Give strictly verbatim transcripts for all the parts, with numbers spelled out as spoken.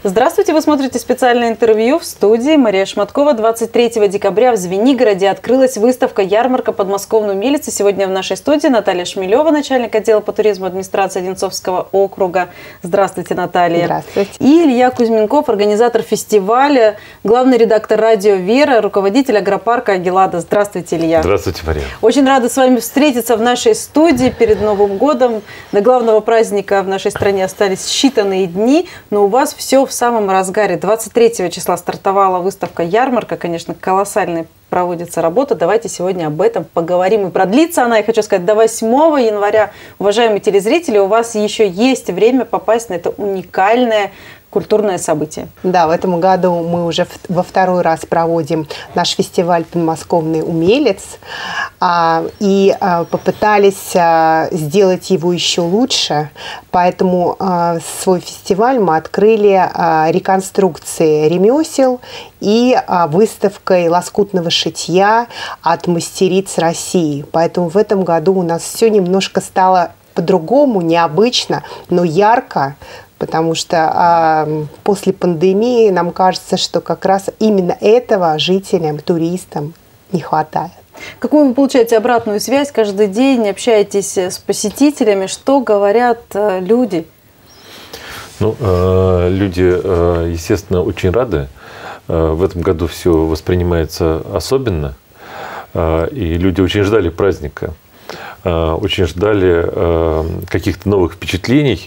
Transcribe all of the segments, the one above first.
Здравствуйте, вы смотрите специальное интервью в студии Мария Шматкова. двадцать третьего декабря в Звенигороде открылась выставка-ярмарка подмосковной умелицы. Сегодня в нашей студии Наталья Шмелева, начальник отдела по туризму администрации Одинцовского округа. Здравствуйте, Наталья. Здравствуйте. И Илья Кузьменков, организатор фестиваля, главный редактор радио «Вера», руководитель агропарка «Агилада». Здравствуйте, Илья. Здравствуйте, Мария. Очень рада с вами встретиться в нашей студии перед Новым годом. До главного праздника в нашей стране остались считанные дни, но у вас все в самом разгаре. двадцать третьего числа стартовала выставка-ярмарка. Конечно, колоссальная проводится работа. Давайте сегодня об этом поговорим. И продлится она, я хочу сказать, до восьмого января. Уважаемые телезрители, у вас еще есть время попасть на это уникальное культурное событие. Да, в этом году мы уже во второй раз проводим наш фестиваль «Подмосковный умелец» и попытались сделать его еще лучше. Поэтому свой фестиваль мы открыли реконструкцией ремесел и выставкой лоскутного шитья от мастериц России. Поэтому в этом году у нас все немножко стало по-другому, необычно, но ярко. Потому что а, после пандемии нам кажется, что как раз именно этого жителям, туристам не хватает. Какую вы получаете обратную связь каждый день, общаетесь с посетителями? Что говорят э, люди? Ну, э, люди, э, естественно, очень рады. Э, в этом году все воспринимается особенно. Э, и люди очень ждали праздника. Очень ждали каких-то новых впечатлений.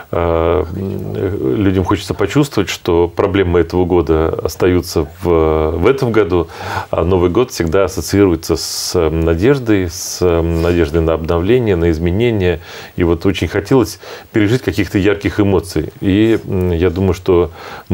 Людям хочется почувствовать, что проблемы этого года остаются в, в этом году, а Новый год всегда ассоциируется с надеждой, с надеждой на обновление, на изменения. И вот очень хотелось пережить каких-то ярких эмоций. И я думаю, что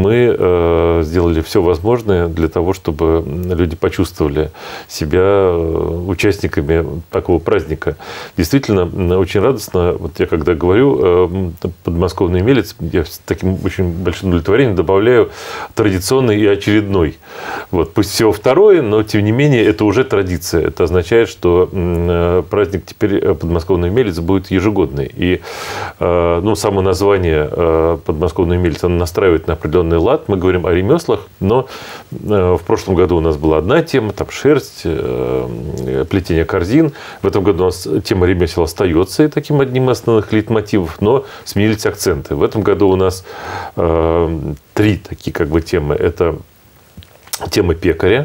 мы сделали все возможное для того, чтобы люди почувствовали себя участниками такого праздника. Действительно, очень радостно. Вот я когда говорю «подмосковный умелец», я с таким очень большим удовлетворением добавляю традиционный и очередной. Вот. Пусть всего второе, но тем не менее это уже традиция. Это означает, что праздник теперь «подмосковный умелец» будет ежегодный. И ну, само название «подмосковный умелец» оно настраивает на определенный лад. Мы говорим о ремеслах, но в прошлом году у нас была одна тема, там шерсть, плетение корзин. В этом году у нас тема ремесел остается и таким одним из основных лейтмотивов, но сменились акценты. В этом году у нас э, три такие как бы темы. Это тема пекаря.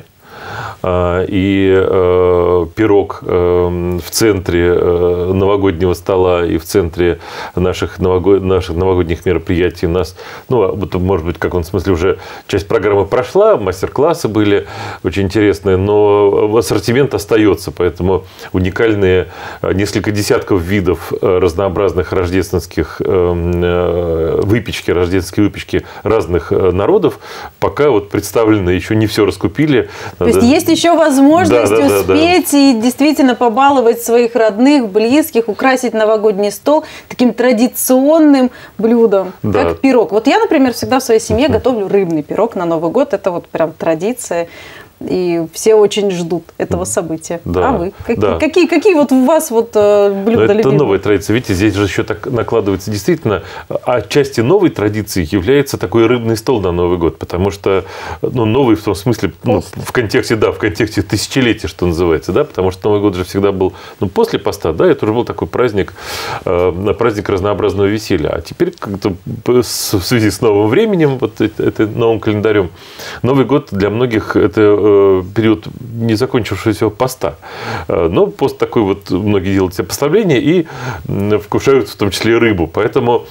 И э, пирог э, в центре э, новогоднего стола и в центре наших, новогод... наших новогодних мероприятий у нас, ну, вот, может быть, в каком-то смысле уже часть программы прошла, мастер-классы были очень интересные, но ассортимент остается, поэтому уникальные несколько десятков видов разнообразных рождественских э, выпечки, рождественские выпечки разных народов пока вот представлены, еще не все раскупили. То есть есть еще возможность да, да, успеть да, да. и действительно побаловать своих родных, близких, украсить новогодний стол таким традиционным блюдом, да. Как пирог. Вот я, например, всегда в своей семье готовлю рыбный пирог на Новый год. Это вот прям традиция. И все очень ждут этого события. Да, а вы? Как, да. Какие, какие вот у вас вот блюда любимые? Это новая традиция. Видите, здесь же еще так накладывается действительно. Отчасти новой традицией является такой рыбный стол на Новый год. Потому что, ну, новый в том смысле, ну, в контексте, да, в контексте тысячелетия, что называется, да, потому что Новый год же всегда был, ну, после поста, да, это уже был такой праздник, э, праздник разнообразного веселья. А теперь как-то в связи с новым временем, вот это, новым календарем, Новый год для многих это период не закончившегося поста. Но пост такой вот, многие делают себе поставление и вкушают в том числе рыбу. Поэтому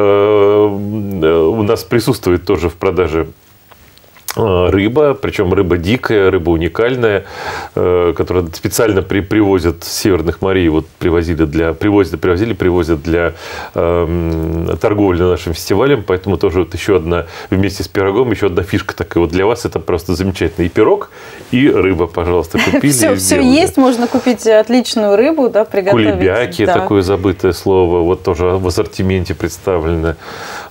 у нас присутствует тоже в продаже рыба, причем рыба дикая, рыба уникальная, которую специально при, привозят с северных морей, вот привозили для, привозят, привозили, привозят для э, торговли нашим фестивалем, поэтому тоже вот еще одна, вместе с пирогом, еще одна фишка такая вот для вас, это просто замечательно. И пирог, и рыба, пожалуйста, купили. Все, все есть, можно купить отличную рыбу, да, приготовить. Кулебяки, да. Такое забытое слово, вот тоже в ассортименте представлено.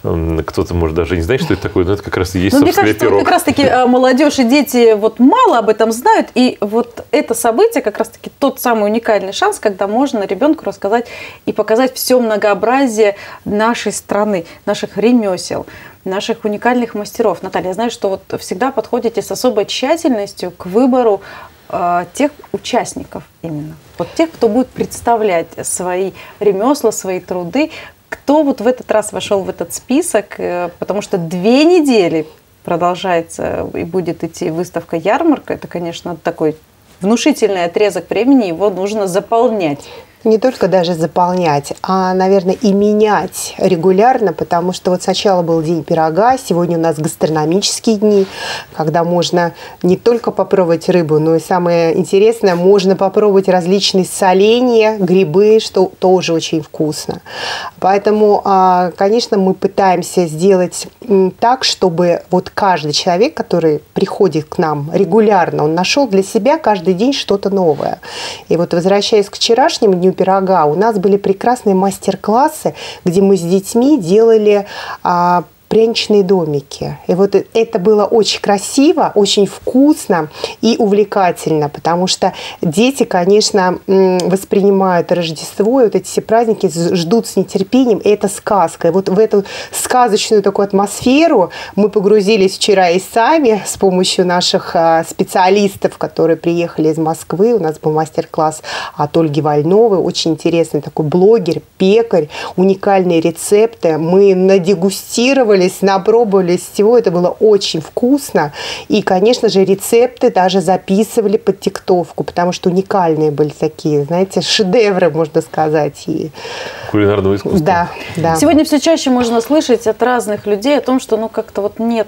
кто-то может даже не знать, что это такое, но это как раз и есть, ну, собственно, мне кажется, пирог. как раз-таки молодежь и дети вот мало об этом знают, и вот это событие как раз-таки тот самый уникальный шанс, когда можно ребенку рассказать и показать все многообразие нашей страны, наших ремесел, наших уникальных мастеров. Наталья, я знаю, что вот всегда подходите с особой тщательностью к выбору э, тех участников именно. Вот тех, кто будет представлять свои ремесла, свои труды. Кто вот в этот раз вошел в этот список, э, потому что две недели продолжается и будет идти выставка-ярмарка. Это, конечно, такой внушительный отрезок времени, его нужно заполнять. Не только даже заполнять, а, наверное, и менять регулярно, потому что вот сначала был день пирога, сегодня у нас гастрономические дни, когда можно не только попробовать рыбу, но и самое интересное, можно попробовать различные соленья, грибы, что тоже очень вкусно. Поэтому, конечно, мы пытаемся сделать так, чтобы вот каждый человек, который приходит к нам регулярно, он нашел для себя каждый день что-то новое. И вот, возвращаясь к вчерашнему дню пирога, у нас были прекрасные мастер-классы, где мы с детьми делали а, пряничные домики. И вот это было очень красиво, очень вкусно и увлекательно, потому что дети, конечно, воспринимают Рождество, и вот эти все праздники ждут с нетерпением, и это сказка. И вот в эту сказочную такую атмосферу мы погрузились вчера и сами с помощью наших специалистов, которые приехали из Москвы. У нас был мастер-класс от Ольги Вольновой, очень интересный такой блогер, пекарь, уникальные рецепты. Мы надегустировали, напробовались всего, это было очень вкусно. И, конечно же, рецепты даже записывали под диктовку, потому что уникальные были такие, знаете, шедевры, можно сказать. И... кулинарного искусства. Да, да. Сегодня все чаще можно слышать от разных людей о том, что ну как-то вот нет,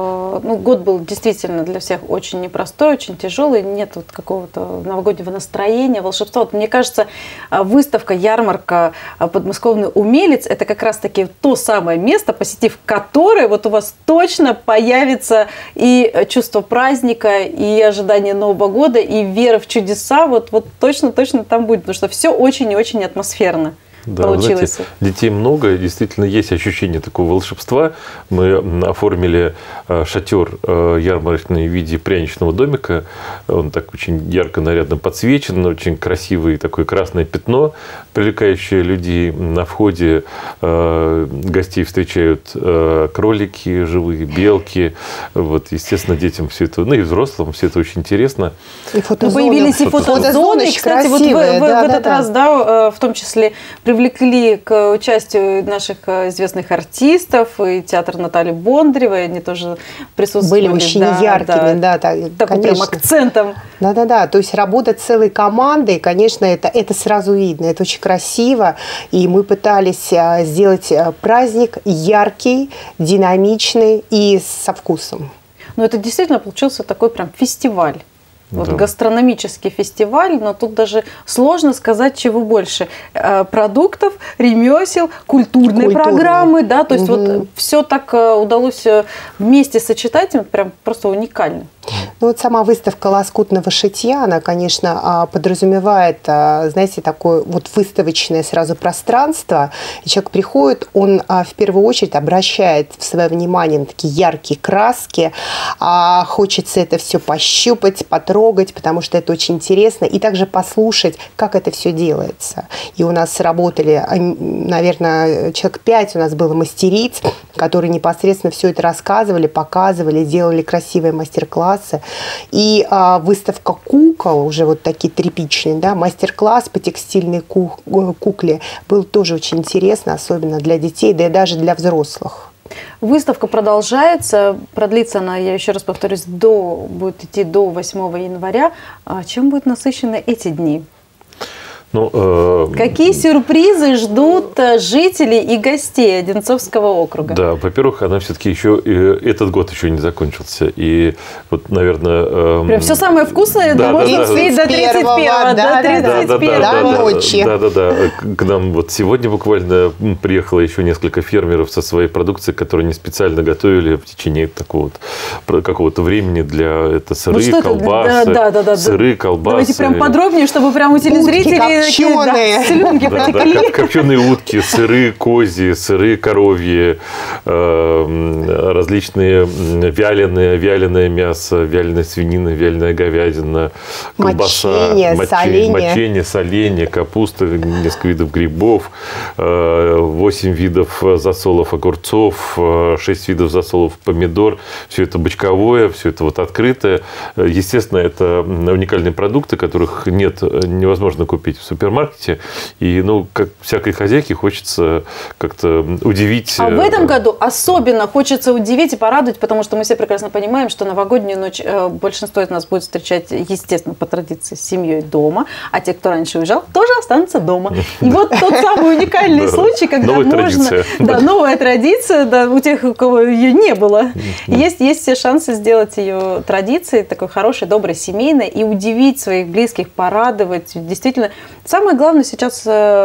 ну год был действительно для всех очень непростой, очень тяжелый, нет вот какого-то новогоднего настроения, волшебства. Вот мне кажется, выставка, ярмарка «Подмосковный умелец» – это как раз-таки то самое место, посетив которое вот у вас точно появится и чувство праздника, и ожидание Нового года, и вера в чудеса. Вот, вот точно-точно там будет, потому что все очень и очень атмосферно. Да, вы знаете, детей много, действительно есть ощущение такого волшебства. Мы оформили шатер ярмарочный в виде пряничного домика. Он так очень ярко, нарядно подсвечен, очень красивый такое красное пятно, привлекающее людей. На входе гостей встречают кролики живые, белки. Вот, естественно, детям все это, ну и взрослым все это очень интересно. И фотозоны. Появились и фотозоны, кстати, вот в, в, да, в этот да, раз, да. да, в том числе привлекли к участию наших известных артистов, и театр Натальи Бондаревой, они тоже присутствовали. Были очень да, яркими, да, да, таким прям акцентом. Да-да-да, то есть работа целой командой, конечно, это, это сразу видно, это очень красиво, и мы пытались сделать праздник яркий, динамичный и со вкусом. Но это действительно получился такой прям фестиваль. Вот да. Гастрономический фестиваль, но тут даже сложно сказать, чего больше. Продуктов, ремесел, культурные, культурные. программы, да, то есть угу. вот все так удалось вместе сочетать, прям просто уникально. Ну вот сама выставка лоскутного шитья, она, конечно, подразумевает, знаете, такое вот выставочное сразу пространство. И человек приходит, он в первую очередь обращает свое внимание на такие яркие краски, хочется это все пощупать, потрогать, потому что это очень интересно, и также послушать, как это все делается. И у нас работали, наверное, человек пять у нас было мастериц, которые непосредственно все это рассказывали, показывали, делали красивые мастер-классы. И а, выставка кукол, уже вот такие тряпичные, да, мастер-класс по текстильной ку- кукле был тоже очень интересно, особенно для детей, да и даже для взрослых. Выставка продолжается, продлится она, я еще раз повторюсь, до, будет идти до восьмого января. А чем будут насыщены эти дни? Ну, э, Какие сюрпризы ждут жителей и гостей Одинцовского округа? Да, во-первых, она все-таки еще этот год еще не закончился, и вот, наверное, э, прям все самое вкусное да, можно успеть до тридцать первого, до тридцать первого ночи. Да, да, да. К нам вот сегодня буквально приехало еще несколько фермеров со своей продукцией, которые не специально готовили в течение такого вот какого-то времени для это сыры, ну, колбасы, да, да, да, сыры, колбасы. Давайте прям подробнее, чтобы прям у телезрителей копченые. Да, слюнки Да, потекли. да, копченые утки, сыры козьи, сыры коровьи, э, различные вяленые, вяленое мясо, вяленая свинина, вяленая говядина, колбаса, Мочение, соленье. мочение, соленье, капуста, несколько видов грибов, восемь видов засолов огурцов, шесть видов засолов помидор. Все это бочковое, все это вот открытое. Естественно, это уникальные продукты, которых нет, невозможно купить в супермаркете. И, ну, как всякой хозяйке, хочется как-то удивить. А в этом году особенно хочется удивить и порадовать, потому что мы все прекрасно понимаем, что новогоднюю ночь большинство из нас будет встречать, естественно, по традиции, с семьей дома, а те, кто раньше уезжал, тоже останутся дома. И вот тот самый уникальный случай, когда можно... Да, новая традиция, да, у тех, у кого ее не было. Есть, есть все шансы сделать ее традицией, такой хорошей, доброй, семейной, и удивить своих близких, порадовать. Действительно, самое главное сейчас,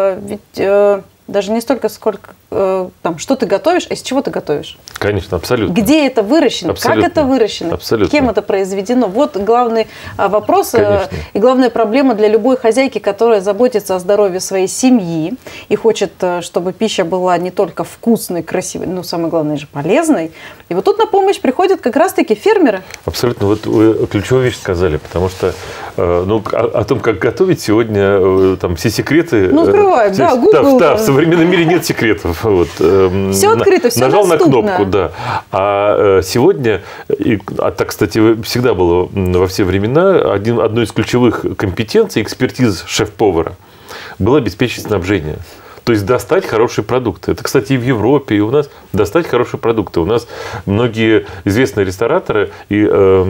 ведь даже не столько, сколько там, что ты готовишь, а из чего ты готовишь. Конечно, абсолютно. Где это выращено, Абсолютно. как это выращено, Абсолютно. кем это произведено. Вот главный вопрос. Конечно. И главная проблема для любой хозяйки, которая заботится о здоровье своей семьи и хочет, чтобы пища была не только вкусной, красивой, но самое главное же полезной. И вот тут на помощь приходят как раз-таки фермеры. Абсолютно. Вот вы ключевую вещь сказали, потому что ну, о, о том, как готовить сегодня, там все секреты... Ну, скрываем, да, Google. Да, да, в современном мире нет секретов. Вот. Все открыто, все Нажал доступно. на кнопку, да. А сегодня, и, а так, кстати, всегда было во все времена, один, одной из ключевых компетенций, экспертиз шеф-повара было обеспечить снабжение. То есть достать хорошие продукты. Это, кстати, и в Европе, и у нас достать хорошие продукты. У нас многие известные рестораторы и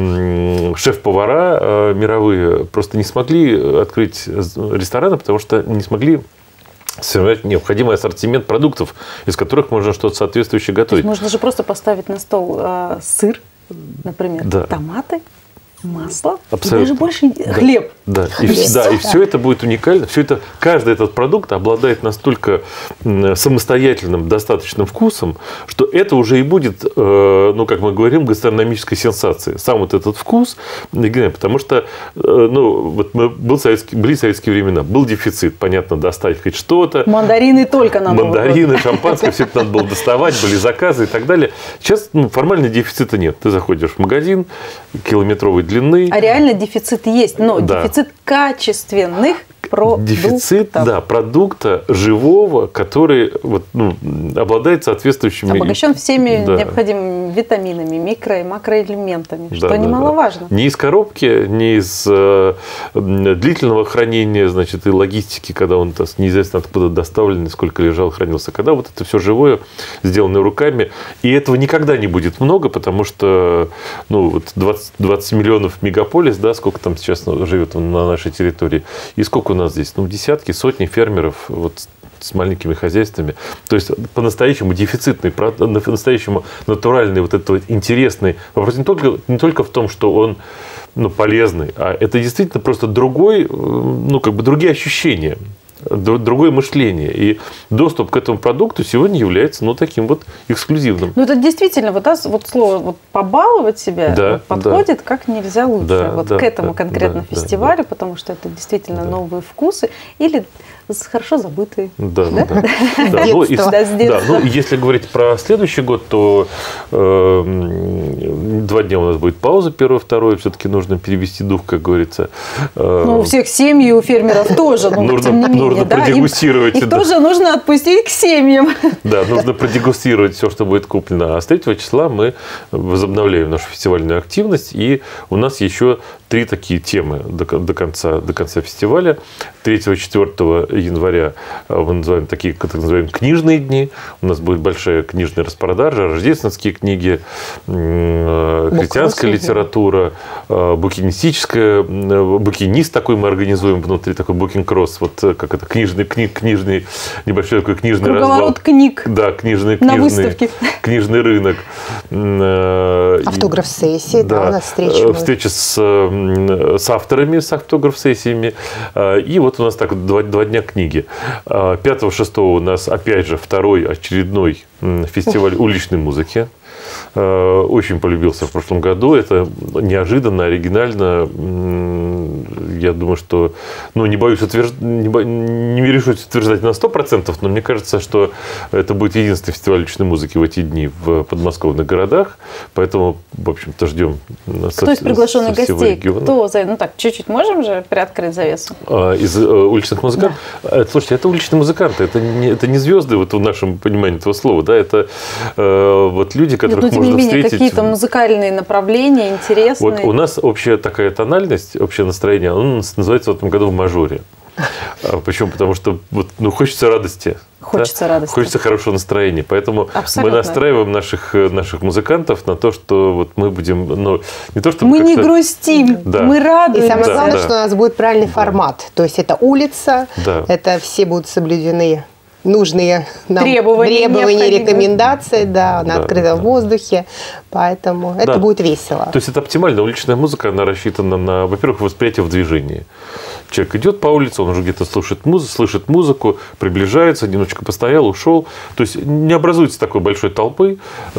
э, шеф-повара э, мировые просто не смогли открыть рестораны, потому что не смогли сформировать необходимый ассортимент продуктов, из которых можно что-то соответствующее готовить. Можно же просто поставить на стол э, сыр, например, да. томаты, масло, абсолютно. И даже больше да. хлеб. Да. И, да, и все это будет уникально. Все это, каждый этот продукт обладает настолько самостоятельным, достаточным вкусом, что это уже и будет, ну, как мы говорим, гастрономической сенсацией. Сам вот этот вкус, потому что ну, вот мы, был советский, были советские времена, был дефицит, понятно, достать хоть что-то. Мандарины только на Мандарины, шампанское, все это надо было доставать, были заказы и так далее. Сейчас ну, формально дефицита нет. Ты заходишь в магазин километровой длины. А реально дефицит есть, но да. дефицит качественных продуктов. Дефицит, да, продукта живого, который вот, ну, обладает соответствующими... Обогащен всеми да. необходимыми витаминами, микро- и макроэлементами, да, что да, немаловажно. Да. Не из коробки, не из э, длительного хранения, значит, и логистики, когда он то, неизвестно откуда доставлен, сколько лежал, хранился. Когда вот это все живое, сделанное руками. И этого никогда не будет много, потому что ну, вот двадцать, двадцать миллионов мегаполис, да, сколько там сейчас живет на нашей территории, и сколько у нас здесь? Ну, десятки, сотни фермеров вот, с маленькими хозяйствами. То есть, по-настоящему дефицитный, по-настоящему натуральный, вот этот вот интересный. Вопрос не только, не только в том, что он ну, полезный, а это действительно просто другой, ну, как бы другие ощущения. Другое мышление. И доступ к этому продукту сегодня является ну, таким вот эксклюзивным. Ну, это действительно, вот, да, вот слово вот, «побаловать себя» да, вот, подходит да. как нельзя лучше Да, вот да, к этому да, конкретно да, фестивалю, да, потому что это действительно да. новые вкусы или хорошо забытые. Да, да? да. да. Ну, и, да, да, ну, если говорить про следующий год, то э, два дня у нас будет пауза, первое, второе, все-таки нужно перевести дух, как говорится. Ну, у всех семьи, у фермеров тоже, но нужно, тем не менее. Нужно да, продегустировать. Их, их да. тоже нужно отпустить к семьям. Да, нужно продегустировать все, что будет куплено. А с третьего числа мы возобновляем нашу фестивальную активность, и у нас еще три такие темы до, до, конца, до конца фестиваля. третьего-четвёртого января мы называем такие, как называем, книжные дни. У нас будет большая книжная распродажа, рождественские книги, христианская литература, букинистическая, букинист такой мы организуем внутри, такой букинг-кросс, вот как это, книжный, кни, книжный, небольшой такой книжный Круговорот раздел. книг. Да, книжный, на книжный, выставке. Книжный рынок. Автограф-сессии, да, да, у нас встреча. Встреча с, с авторами, с автограф-сессиями. И вот у нас так два, два дня книги. пятого-шестого у нас, опять же, второй очередной фестиваль уличной музыки. Очень полюбился в прошлом году. Это неожиданно, оригинально. я думаю, что, ну, не боюсь утверждать, не, бо... не решусь утверждать на сто процентов, но мне кажется, что это будет единственный фестиваль уличной музыки в эти дни в подмосковных городах, поэтому, в общем-то, ждем. Кто со, из приглашенных гостей? Региона. Кто, ну так, чуть-чуть можем же приоткрыть завесу? А, из э, уличных музыкантов? Да. Слушайте, это уличные музыканты, это не, это не звезды, вот в нашем понимании этого слова, да, это э, вот люди, которых Нет, но, можно тем не менее, встретить. Какие-то музыкальные направления интересные. Вот у нас общая такая тональность, общее настроение, оно называется в этом году в мажоре. Почему? Потому что вот, ну, хочется радости. Хочется да? радости. Хочется хорошего настроения. Поэтому Абсолютно. мы настраиваем наших, наших музыкантов на то, что вот мы будем... Ну, не то, чтобы мы не грустим, да. мы радуемся. И самое да, главное, да. что у нас будет правильный да. формат. То есть это улица, да. это все будут соблюдены нужные нам требования, требования рекомендации да, на да, открытом да. воздухе. Поэтому да. это будет весело. То есть это оптимально. Уличная музыка, она рассчитана на, во-первых, восприятие в движении. Человек идет по улице, он уже где-то слушает музыку, слышит музыку, приближается, немножечко постоял, ушел. То есть не образуется такой большой толпы.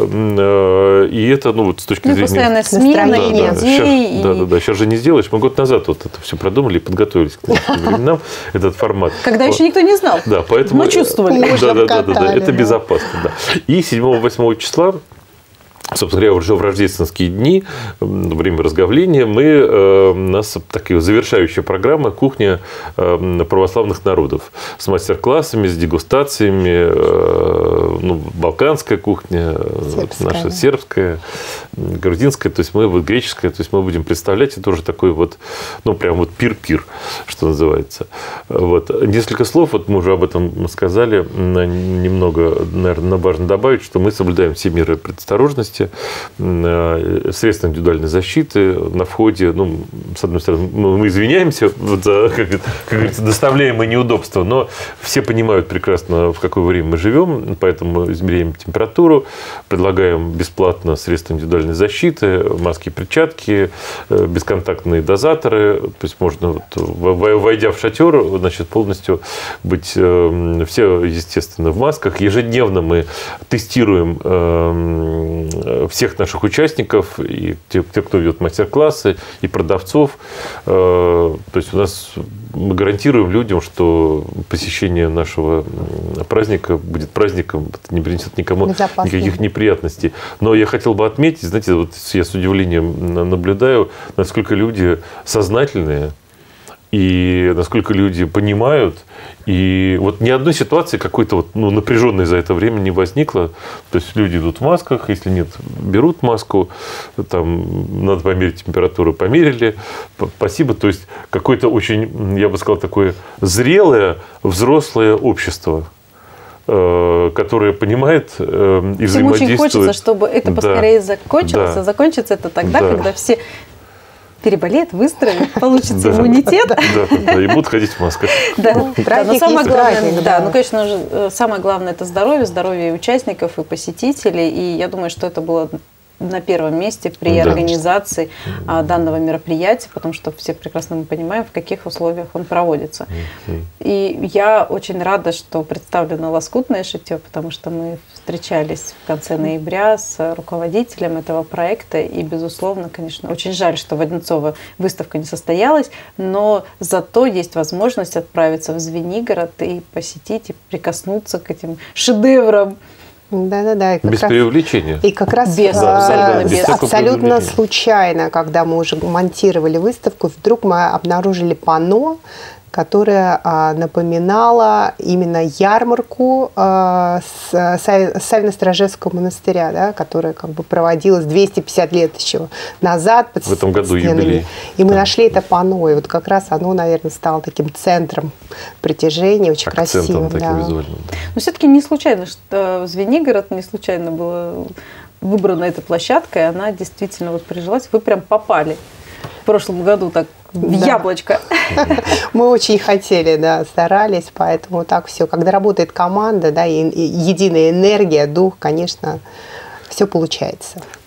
И это, ну, вот с точки ну, зрения... постоянная смена да, идей. Да, сейчас, и... да, да, да. Сейчас же не сделаешь. Мы год назад вот это все продумали и подготовились к временам, этот формат. Когда еще никто не знал. Да, поэтому... Мы чувствовали. Да, да, да, да, да, это безопасно. Да. И седьмого-восьмого числа, собственно говоря, уже в рождественские дни, во время разговления, мы, э, у нас такая завершающая программа «Кухня э, православных народов» с мастер-классами, с дегустациями, э, ну, балканская кухня, сербская, наша да. сербская, грузинская, то есть мы, вот, греческая, то есть мы будем представлять, это тоже такой вот, ну, прям вот пир-пир, что называется. Вот. Несколько слов, вот мы уже об этом сказали, немного, наверное, важно добавить, что мы соблюдаем все меры предосторожности, средства индивидуальной защиты на входе. Ну, с одной стороны, мы извиняемся за, как, как говорится, доставляемые неудобства, но все понимают прекрасно, в какое время мы живем, поэтому измеряем температуру, предлагаем бесплатно средства индивидуальной защиты, маски, перчатки, бесконтактные дозаторы. То есть можно, вот, войдя в шатер, значит, полностью быть все, естественно, в масках. Ежедневно мы тестируем всех наших участников, и те, те кто ведет мастер-классы, и продавцов. То есть у нас мы гарантируем людям, что посещение нашего праздника будет праздником, это не принесет никому никаких неприятностей. Но я хотел бы отметить, знаете, вот я с удивлением наблюдаю, насколько люди сознательные, и насколько люди понимают. И вот ни одной ситуации какой-то вот, ну, напряженной за это время не возникло. То есть люди идут в масках, если нет, берут маску, там надо померить температуру, померили. Спасибо. То есть какое-то очень, я бы сказал, такое зрелое, взрослое общество, которое понимает и взаимодействует. Всем очень хочется, чтобы это поскорее да. закончилось. Да. А закончится это тогда, да. когда все переболеет, выздоровеет, получится иммунитет. Да, да, и будут ходить в масках. Да, но самое главное, да, ну, конечно же, самое главное – это здоровье, здоровье и участников, и посетителей. И я думаю, что это было на первом месте при да. организации а, данного мероприятия, потому что все прекрасно мы понимаем, в каких условиях он проводится. Mm-hmm. И я очень рада, что представлено лоскутное шитье, потому что мы встречались в конце ноября с руководителем этого проекта, и, безусловно, конечно, очень жаль, что в Одинцово выставка не состоялась, но зато есть возможность отправиться в Звенигород и посетить, и прикоснуться к этим шедеврам. Да-да-да. Без раз, преувеличения. И как раз без, да, абсолютно, без. абсолютно случайно, когда мы уже монтировали выставку, вдруг мы обнаружили панно, которая а, напоминала именно ярмарку а, с Савино-Сторожевского монастыря, да, которая как бы проводилась двести пятьдесят лет еще назад. Под в этом году стенами. Юбилей. И мы да. нашли это панно, и вот как раз оно, наверное, стало таким центром притяжения, очень красивым. Да. Визуальным, да. Но все-таки не случайно, что Звенигород, не случайно была выбрана эта площадка, и она действительно вот прижилась. Вы прям попали в прошлом году так в да. яблочко. Мы очень хотели, да, старались, поэтому так все. Когда работает команда, да, и, и единая энергия, дух, конечно, все получается.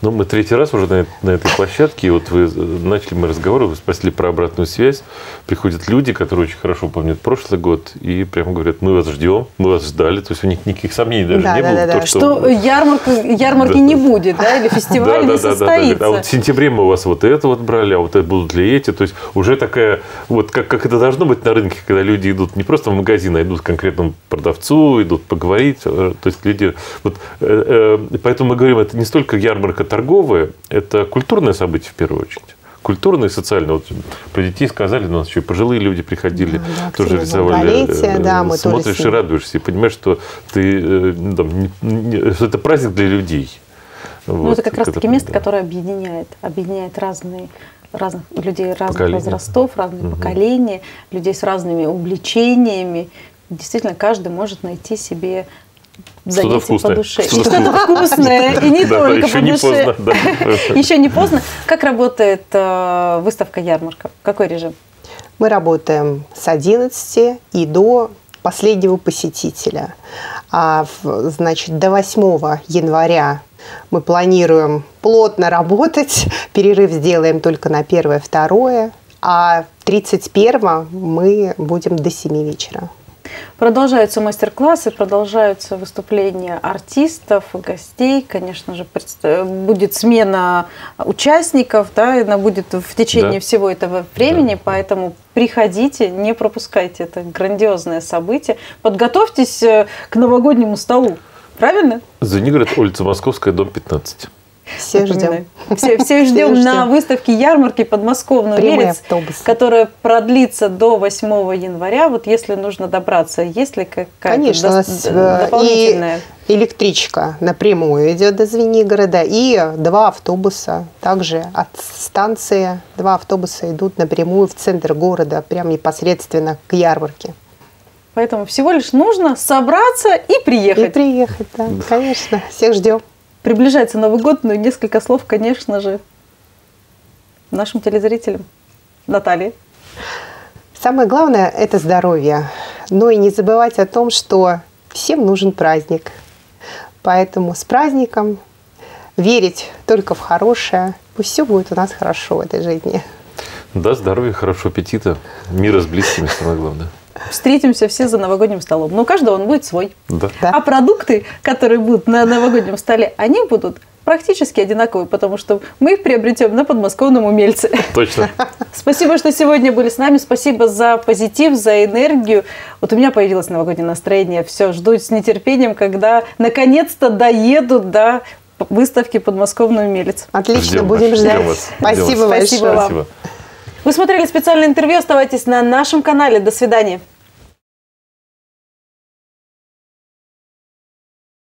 Ну, мы третий раз уже на, на этой площадке, и вот вы начали мы разговор, вы спросили про обратную связь. Приходят люди, которые очень хорошо помнят прошлый год, и прямо говорят, мы вас ждем, мы вас ждали. То есть у них никаких сомнений даже да, не да, было. Да, то, да. Что, что ярмарка, ярмарки да. не будет, да, или фестиваль да, не да, состоится. Да, да, да. А вот в сентябре мы у вас вот это вот брали, а вот это будут ли эти. То есть уже такая, вот как, как это должно быть на рынке, когда люди идут не просто в магазин, а идут к конкретному продавцу, идут поговорить. То есть люди... Вот, э, э, поэтому мы говорим, это не столько ярмарка торговая, это культурное событие в первую очередь. Культурное и социальное. Вот про детей сказали, у нас еще и пожилые люди приходили, да, да, тоже рисовали. Да, мы смотришь и радуешься, и понимаешь, что, ты, там, не, не, что это праздник для людей. Ну, вот, это как раз-таки место, да. которое объединяет, объединяет разные, разных людей разных поколения. возрастов, разные угу. поколения, людей с разными увлечениями. Действительно, каждый может найти себе занятие по душе. Что-то, что-то вкусное, и не только по душе. Еще не поздно. Как работает выставка-ярмарка? Какой режим? Мы работаем с одиннадцати и до последнего посетителя. А, значит, до восьмого января мы планируем плотно работать. Перерыв сделаем только на первое, второе. А тридцать первого мы будем до семи вечера. Продолжаются мастер-классы, продолжаются выступления артистов, гостей. Конечно же, будет смена участников, да, она будет в течение да. всего этого времени, да. поэтому приходите, не пропускайте это грандиозное событие. Подготовьтесь к новогоднему столу, правильно? Звенигород, улица Московская, дом пятнадцать. Все ждем. Все, все ждем на выставке ярмарки подмосковный умелец, которая продлится до восьмого января. Вот если нужно добраться, есть ли какая-то Конечно, до, у нас дополнительная? И электричка напрямую идет до Звенигорода, и два автобуса. Также от станции два автобуса идут напрямую в центр города, прям непосредственно к ярмарке. Поэтому всего лишь нужно собраться и приехать. И приехать, да, конечно. Всех ждем. Приближается Новый год, но несколько слов, конечно же, нашим телезрителям. Наталья. Самое главное – это здоровье. Но и не забывать о том, что всем нужен праздник. Поэтому с праздником, верить только в хорошее. Пусть все будет у нас хорошо в этой жизни. Да, здоровья, хорошего аппетита, мира с близкими, самое главное. Встретимся все за новогодним столом. Но у каждого он будет свой. Да. Да. А продукты, которые будут на новогоднем столе, они будут практически одинаковые, потому что мы их приобретем на подмосковном умельце. Точно. Спасибо, что сегодня были с нами. Спасибо за позитив, за энергию. Вот у меня появилось новогоднее настроение. Все, жду с нетерпением, когда наконец-то доедут до выставки подмосковный умелец. Отлично, ждем, будем ждать. Ждем вас. Спасибо ждем большое. Спасибо вам. Вы смотрели специальное интервью. Оставайтесь на нашем канале. До свидания.